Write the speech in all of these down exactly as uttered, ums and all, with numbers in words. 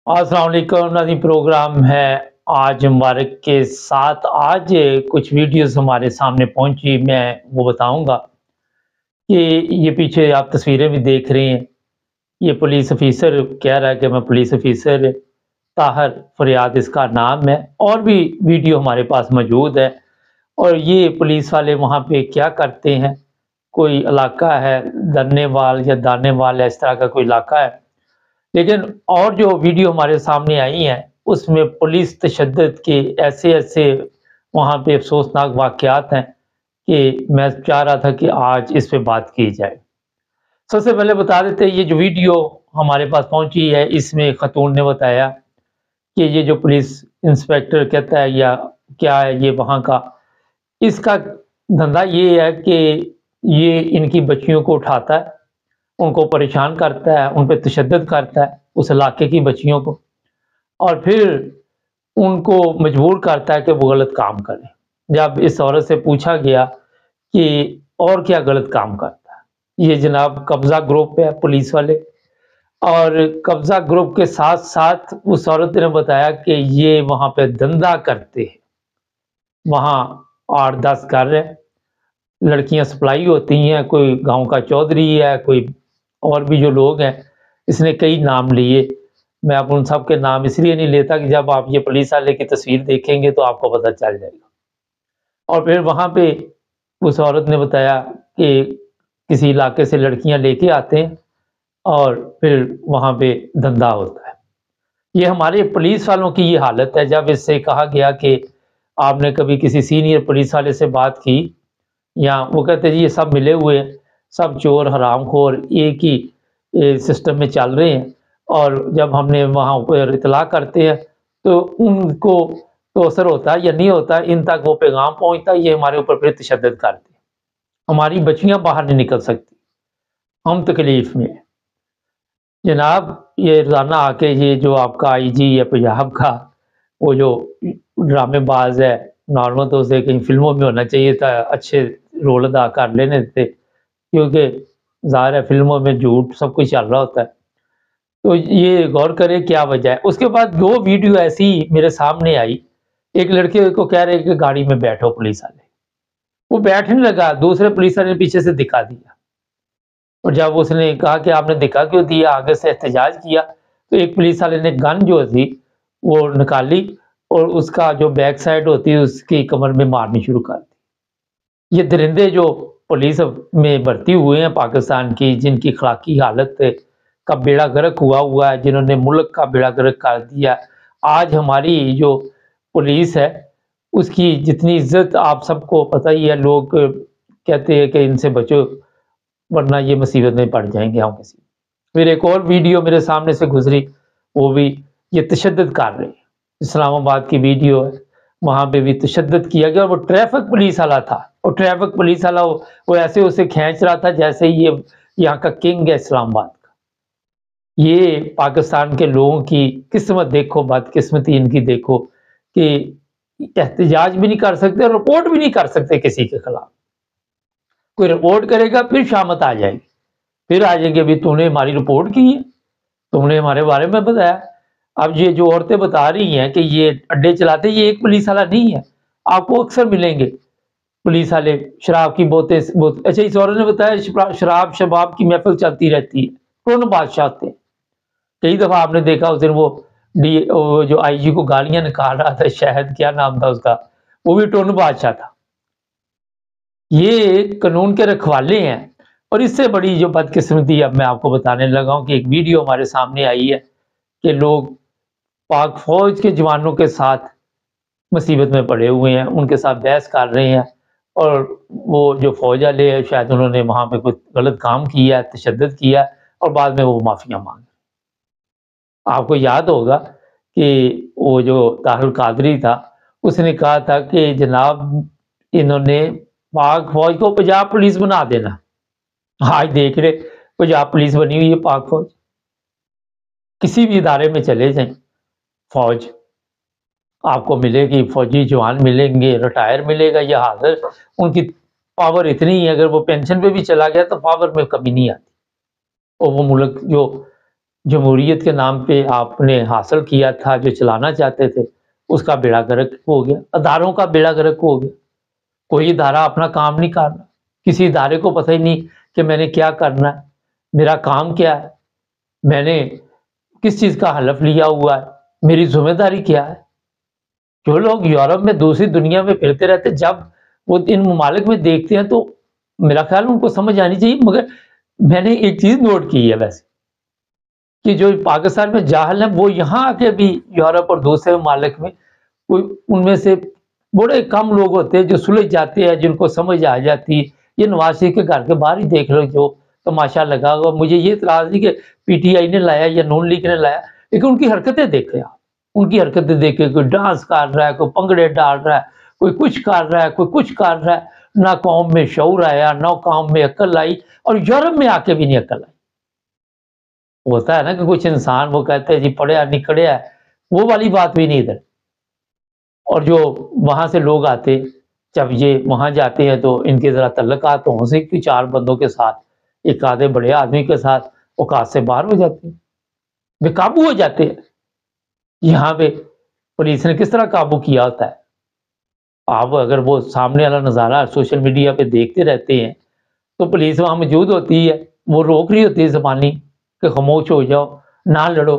अस्सलाम वालेकुम नाज़रीन। प्रोग्राम है आज मुबारक के साथ। आज कुछ वीडियोस हमारे सामने पहुंची, मैं वो बताऊंगा कि ये पीछे आप तस्वीरें भी देख रहे हैं। ये पुलिस ऑफिसर कह रहा है कि मैं पुलिस ऑफिसर, ताहर फरियाद इसका नाम है। और भी वीडियो हमारे पास मौजूद है। और ये पुलिस वाले वहाँ पे क्या करते हैं, कोई इलाका है दन्नेवाल या दानेवाल, इस तरह का कोई इलाका है। लेकिन और जो वीडियो हमारे सामने आई हैं उसमें पुलिस तशद्दुद के ऐसे ऐसे वहाँ पे अफसोसनाक वाक़यात हैं कि मैं चाह रहा था कि आज इस पे बात की जाए। सबसे पहले बता देते हैं, ये जो वीडियो हमारे पास पहुंची है इसमें खतून ने बताया कि ये जो पुलिस इंस्पेक्टर कहता है या क्या है ये वहाँ का, इसका धंधा ये है कि ये इनकी बच्चियों को उठाता है, उनको परेशान करता है, उन पे तशद्दुद करता है उस इलाके की बच्चियों को, और फिर उनको मजबूर करता है कि वो गलत काम करें। जब इस औरत से पूछा गया कि और क्या गलत काम करता है, ये जनाब कब्जा ग्रुप है पुलिस वाले, और कब्जा ग्रुप के साथ साथ उस औरत ने बताया कि ये वहाँ पे धंधा करते हैं। वहाँ आठ दस घर है, लड़कियां सप्लाई होती हैं, कोई गांव का चौधरी है, कोई और भी जो लोग हैं, इसने कई नाम लिए। मैं अब उन सब के नाम इसलिए नहीं लेता कि जब आप ये पुलिस वाले की तस्वीर देखेंगे तो आपको पता चल जाएगा। और फिर वहाँ पे उस औरत ने बताया कि किसी इलाके से लड़कियां लेके आते हैं और फिर वहाँ पे धंधा होता है। ये हमारे पुलिस वालों की ये हालत है। जब इससे कहा गया कि आपने कभी किसी सीनियर पुलिस वाले से बात की, या वो कहते जी ये सब मिले हुए हैं, सब चोर हरामखोर एक ही सिस्टम में चल रहे हैं, और जब हमने वहाँ पर इतला करते हैं तो उनको तो असर होता है या नहीं होता, इन तक वो पैगाम पहुँचता है, ये हमारे ऊपर फिर तशद्दुद करते हैं। हमारी बच्चियाँ बाहर नहीं निकल सकती, हम तकलीफ में। जनाब ये रोज़ाना आके ये जो आपका आई जी या पंजाब का वो जो ड्रामेबाज है, नॉर्मल तो उसे कहीं फिल्मों में होना चाहिए था, अच्छे रोल अदा कर लेने थे, क्योंकि ज़ाहिर है फिल्मों में झूठ सब कुछ चल रहा होता है। तो ये गौर करें क्या वजह है। उसके बाद दो वीडियो ऐसी मेरे सामने आई, एक लड़के को कह रहे कि गाड़ी में बैठो पुलिस वाले, वो बैठने लगा, दूसरे पुलिस वाले ने पीछे से दिखा दिया, और जब उसने कहा कि आपने दिखा क्यों दिया, आगे से एहतजाज किया, तो एक पुलिस वाले ने गन जो थी वो निकाली और उसका जो बैक साइड होती है उसकी कमर में मारनी शुरू कर दी। ये दरिंदे जो पुलिस में भर्ती हुए हैं पाकिस्तान की, जिनकी अखलाकी हालत का बेड़ा गर्क हुआ हुआ है, जिन्होंने मुल्क का बेड़ा गर्क कर दिया, आज हमारी जो पुलिस है उसकी जितनी इज्जत आप सबको पता ही है, लोग कहते हैं कि इनसे बचो वरना ये मुसीबत में पड़ जाएंगे हम किसी। फिर एक और वीडियो मेरे सामने से गुजरी, वो भी ये तशद्दुद कर रहे हैं, इस्लामाबाद की वीडियो है, वहाँ पे भी तशद्दुद किया गया। वो ट्रैफिक पुलिस वाला था, और ट्रैफिक पुलिस वाला वो, वो ऐसे उसे खींच रहा था जैसे ये यहाँ का किंग है इस्लामाबाद का। ये पाकिस्तान के लोगों की किस्मत देखो, बदकिस्मती इनकी देखो कि एहतजाज भी नहीं कर सकते, रिपोर्ट भी नहीं कर सकते किसी के खिलाफ। कोई रिपोर्ट करेगा फिर शामत आ जाएगी, फिर आ जाएंगे अभी तूने हमारी रिपोर्ट की है, तुमने हमारे बारे में बताया। अब ये जो औरतें बता रही हैं कि ये अड्डे चलाते, ये एक पुलिस वाला नहीं है, आपको अक्सर मिलेंगे पुलिस वाले शराब की बोतल बोत... अच्छा, इस औरत ने बताया शराब शबाब की महफिल चलती रहती है, कौन बादशाह होते हैं। कई दफा आपने देखा उस दिन वो डी वो जो आई जी को गालियां निकाल रहा था, शायद क्या नाम था उसका, वो भी टोन बादशाह था। ये कानून के रखवाले हैं। और इससे बड़ी जो बदकिस्मती अब मैं आपको बताने लगा हूं कि एक वीडियो हमारे सामने आई है कि लोग पाक फौज के जवानों के साथ मुसीबत में पड़े हुए हैं, उनके साथ बहस कर रहे हैं, और वो जो फौज वाले हैं शायद उन्होंने वहां पे कुछ गलत काम किया, तशद्दुद किया, और बाद में वो माफिया मांगे। आपको याद होगा कि वो जो ताहिर कादरी था, उसने कहा था कि जनाब इन्होंने पाक फौज को पंजाब पुलिस बना देना। आज देख रहे पंजाब पुलिस बनी हुई है पाक फौज। किसी भी इदारे में चले जाएं, फौज आपको मिलेगी, फौजी जवान मिलेंगे, रिटायर मिलेगा या हाजिर। उनकी पावर इतनी है, अगर वो पेंशन पे भी चला गया तो पावर में कमी नहीं आती, और वो मुल्क जो جمہوریت کے نام پہ آپ نے حاصل کیا تھا، جو چلانا چاہتے تھے، اس کا بیڑا گرک ہو گیا، اداروں کا بیڑا گرک ہو گیا۔ کوئی ادارہ اپنا کام نہیں کر رہا، کسی ادارے کو پتہ ہی نہیں کہ میں نے کیا کرنا ہے، میرا کام کیا ہے، میں نے کس چیز کا حلف لیا ہوا ہے، میری ذمہ داری کیا ہے۔ جو لوگ یورپ میں دوسری دنیا میں پھرتے رہتے، جب وہ ان ممالک میں دیکھتے ہیں تو میرا خیال ان کو سمجھ آنی چاہیے۔ مگر میں نے ایک چیز نوٹ کی ہے ویسے، کہ جو پاکستان میں جاہل ہیں وہ یہاں آ کے بھی یورپ اور دوسرے ممالک میں کوئی ان میں سے بڑے کم لوگ ہوتے ہیں جو سلجھ جاتے ہیں، جن کو سمجھ آ جاتی ہے۔ یہ نواز شریف کے گھر کے باہر ہی دیکھ لو جو تماشا لگا ہوا۔ مجھے یہ اعتراض نہیں کہ پی ٹی آئی نے لایا یا نون لیگ نے لایا، لیکن ان کی حرکتیں دیکھیں آپ، ان کی حرکتیں دیکھیں، کوئی ڈانس کر رہا ہے، کوئی پنگڑے ڈال رہا ہے، کوئی کچھ کر رہا ہے، کوئی کچھ کر رہا ہے۔ نہ قوم میں شعور آیا، نہ قوم میں عقل آئی، اور یورپ میں آ کے بھی نہیں عقل آئی۔ ہوتا ہے نا کہ کچھ انسان وہ کہتے ہیں جی پڑھیا نکڑیا ہے، وہ والی بات بھی نہیں ادھر۔ اور جو وہاں سے لوگ آتے، جب یہ وہاں جاتے ہیں تو ان کے ذرا تعلقات ہوں سے کہ چار بندوں کے ساتھ، ایک آدھے بڑے آدمی کے ساتھ اوقات سے باہر ہو جاتے ہیں، بے قابو ہو جاتے ہیں۔ یہاں پہ پولیس نے کس طرح قابو کیا ہوتا ہے؟ آپ اگر وہ سامنے والا نظارہ سوشل میڈیا پہ دیکھتے رہتے ہیں تو پولیس وہاں موجود ہوتی ہے، وہ روک رہی ہوتی ہے زبانی کہ خاموش ہو جاؤ، نہ لڑو،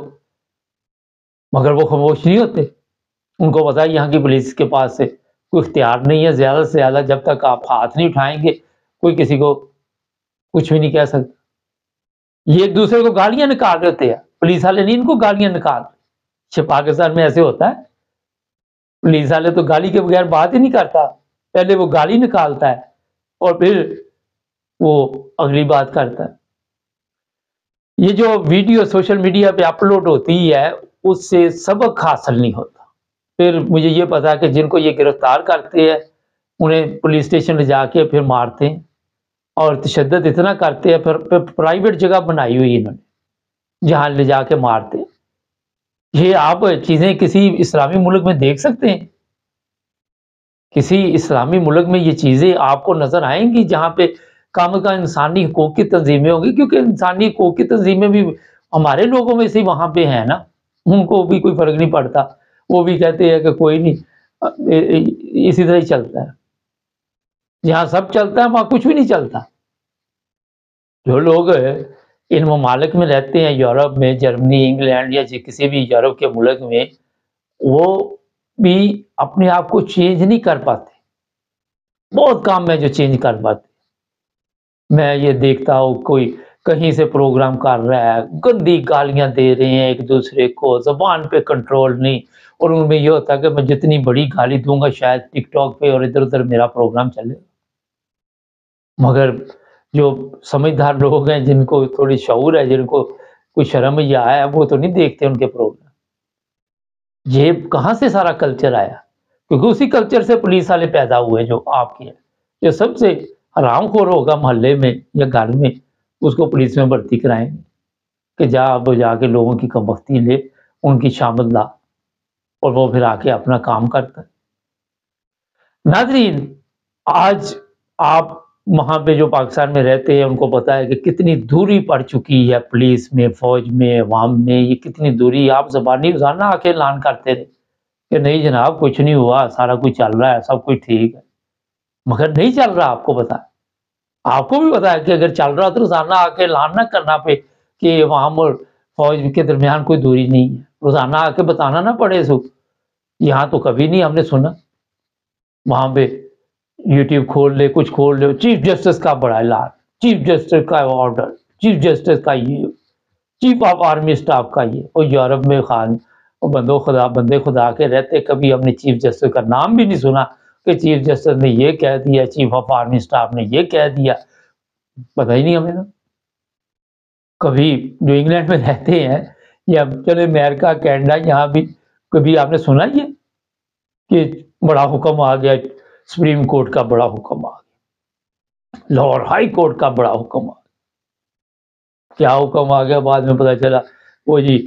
مگر وہ خاموش نہیں ہوتے۔ ان کو پتا ہے یہاں کی پولیس کے پاس سے کوئی اختیار نہیں ہے، زیادہ سے زیادہ جب تک آپ ہاتھ نہیں اٹھائیں گے کوئی کسی کو کچھ بھی نہیں کہہ سکتا۔ یہ ایک دوسرے کو گالیاں نکال رہے ہوتے ہیں، پولیس والے نہیں ان کو گالیاں نکال رہے۔ پاکستان میں ایسے ہوتا ہے، پولیس والے تو گالی کے بغیر بات ہی نہیں کرتا، پہلے وہ گالی نکالتا ہے اور پھر وہ اگلی بات کرتا ہے۔ یہ جو ویڈیو سوشل میڈیا پہ اپلوڈ ہوتی ہے اس سے سبق حاصل نہیں ہوتا۔ پھر مجھے یہ پتا کہ جن کو یہ گرفتار کرتے ہیں انہیں پولیس اسٹیشن لے جا کے پھر مارتے ہیں اور تشدد اتنا کرتے ہیں، پھر, پھر پرائیویٹ جگہ بنائی ہوئی انہوں نے جہاں لے جا کے مارتے ہیں۔ یہ آپ چیزیں کسی اسلامی ملک میں دیکھ سکتے ہیں؟ کسی اسلامی ملک میں یہ چیزیں آپ کو نظر آئیں گی جہاں پہ کام کا انسانی حقوق کی تنظیمیں ہوں گی؟ کیونکہ انسانی حقوق کی تنظیمیں بھی ہمارے لوگوں میں سے وہاں پہ ہیں نا، ان کو بھی کوئی فرق نہیں پڑتا، وہ بھی کہتے ہیں کہ کوئی نہیں، اسی طرح ہی چلتا ہے۔ جہاں سب چلتا ہے وہاں کچھ بھی نہیں چلتا۔ جو لوگ ان ممالک میں رہتے ہیں، یورپ میں، جرمنی، انگلینڈ یا کسی بھی یورپ کے ملک میں، وہ بھی اپنے آپ کو چینج نہیں کر پاتے۔ بہت کام ہے جو چینج کر پاتے۔ میں یہ دیکھتا ہوں کوئی کہیں سے پروگرام کر رہا ہے، گندی گالیاں دے رہے ہیں ایک دوسرے کو، زبان پہ کنٹرول نہیں، اور ان میں یہ ہوتا ہے کہ میں جتنی بڑی گالی دوں گا شاید ٹک ٹاک پہ اور ادھر ادھر میرا پروگرام چلے۔ مگر جو سمجھدار لوگ ہیں، جن کو تھوڑی شعور ہے، جن کو کوئی شرم یا ہے، وہ تو نہیں دیکھتے ان کے پروگرام۔ یہ کہاں سے سارا کلچر آیا؟ کیونکہ اسی کلچر سے پولیس والے پیدا ہوئے جو آپ کے، جو سب سے حرام خور ہوگا محلے میں یا گھر میں، اس کو پولیس میں بھرتی کرائیں گے کہ جا اب جا کے لوگوں کی کم بختی لے، ان کی شامت لا، اور وہ پھر آ کے اپنا کام کرتا ہے۔ ناظرین، آج آپ وہاں پہ جو پاکستان میں رہتے ہیں ان کو پتا ہے کہ کتنی دوری پڑ چکی ہے پولیس میں، فوج میں، عوام میں، یہ کتنی دوری۔ آپ زبانی روزانہ آ کے اعلان کرتے رہے کہ نہیں جناب کچھ نہیں ہوا، سارا کچھ چل رہا ہے، سب کچھ ٹھیک ہے، مگر نہیں چل رہا۔ آپ کو پتا ہے، آپ کو بھی پتا ہے کہ اگر چل رہا تو روزانہ آ کے اعلان نہ کرنا پہ کہ عوام اور فوج کے درمیان کوئی دوری نہیں ہے، روزانہ آ کے بتانا نہ پڑے سو۔ یہاں تو کبھی نہیں ہم نے سنا۔ وہاں پہ یوٹیوب کھول لے، کچھ کھول لے، چیف جسٹس کا بڑا اعلان، چیف جسٹس کا آرڈر، چیف جسٹس کا یہ، چیف آف آرمی اسٹاف کا یہ۔ اور یورپ میں خان اور بندوں خدا بندے خدا کے رہتے، کبھی ہم نے چیف جسٹس کا نام بھی نہیں سنا کہ چیف جسٹس نے یہ کہہ دیا، چیف آف آرمی اسٹاف نے یہ کہہ دیا، پتہ ہی نہیں ہمیں تو۔ کبھی جو انگلینڈ میں رہتے ہیں یا چلے امریکہ، کینیڈا، یہاں بھی کبھی آپ نے سنا یہ کہ بڑا حکم آ گیا، سپریم کورٹ کا بڑا حکم آ گیا، لاہور ہائی کورٹ کا بڑا حکم آ گیا؟ کیا حکم آ گیا بعد میں پتہ چلا، وہ جی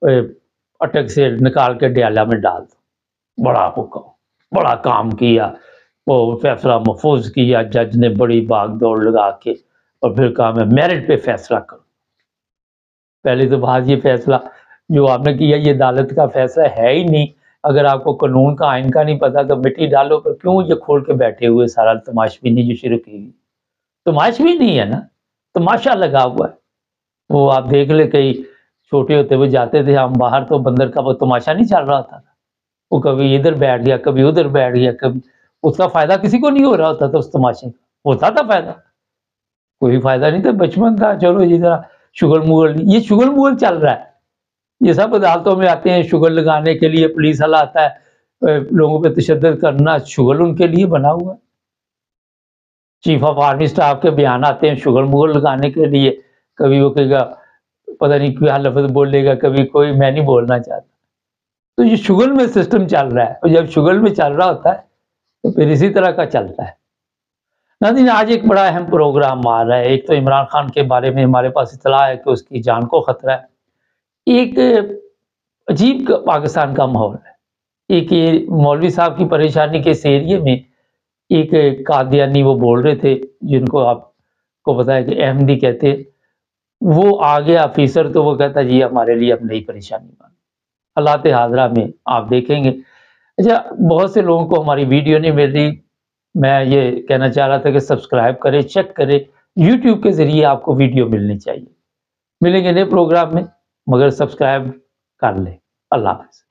اٹک سے نکال کے ڈیالہ میں ڈال دو۔ بڑا حکم، بڑا کام کیا، وہ فیصلہ محفوظ کیا، جج نے بڑی بھاگ دوڑ لگا کے، اور پھر کہا میں میرٹ پہ فیصلہ کروں۔ پہلی تو بات یہ فیصلہ جو آپ نے کیا یہ عدالت کا فیصلہ ہے ہی نہیں. اگر آپ کو قانون کا آئین کا نہیں پتا تو مٹی ڈالو، پر کیوں یہ کھول کے بیٹھے ہوئے سارا تماشبینی جو شروع کی ہوئی. تماشبینی ہے نا، تماشا لگا ہوا ہے. وہ آپ دیکھ لے، کئی چھوٹے ہوتے ہوئے جاتے تھے ہم باہر تو بندر کا وہ تماشا نہیں چل رہا تھا. وہ کبھی ادھر بیٹھ گیا، کبھی ادھر بیٹھ گیا، کبھی اس کا فائدہ کسی کو نہیں ہو رہا ہوتا تھا. اس تماشے کا ہوتا تھا فائدہ؟ کوئی فائدہ نہیں تھا. بچپن تھا، چلو یہ ذرا شگل مغل، یہ شگل مغل چل رہا ہے. یہ سب عدالتوں میں آتے ہیں شگل لگانے کے لیے. پولیس والا آتا ہے لوگوں پہ تشدد کرنا، شگل ان کے لیے بنا ہوا ہے. چیف آف آرمی اسٹاف کے بیان آتے ہیں شگل مغل لگانے کے لیے. کبھی وہ کہے گا پتہ نہیں کیا لفظ بولے گا، کبھی کوئی میں نہیں بولنا چاہتا. تو یہ شگل میں سسٹم چل رہا ہے، اور جب شگل میں چل رہا ہوتا ہے تو پھر اسی طرح کا چلتا ہے. ناظرین، آج ایک بڑا اہم پروگرام آ رہا ہے. ایک تو عمران خان کے بارے میں ہمارے پاس اطلاع ہے کہ اس کی جان کو خطرہ ہے. ایک عجیب پاکستان کا ماحول ہے. ایک یہ مولوی صاحب کی پریشانی کے اس ایریے میں ایک قادیانی وہ بول رہے تھے، جن کو آپ کو پتا ہے کہ احمدی کہتے ہیں. وہ آ گیا آفیسر تو وہ کہتا جی ہمارے لیے اب نئی پریشانی بن. حالات حاضرہ میں آپ دیکھیں گے. اچھا، بہت سے لوگوں کو ہماری ویڈیو نہیں مل رہی. میں یہ کہنا چاہ رہا تھا کہ سبسکرائب کریں، چیک کریں. یوٹیوب کے ذریعے آپ کو ویڈیو ملنی چاہیے. ملیں گے نئے پروگرام میں، مگر سبسکرائب کر لیں. اللہ حافظ.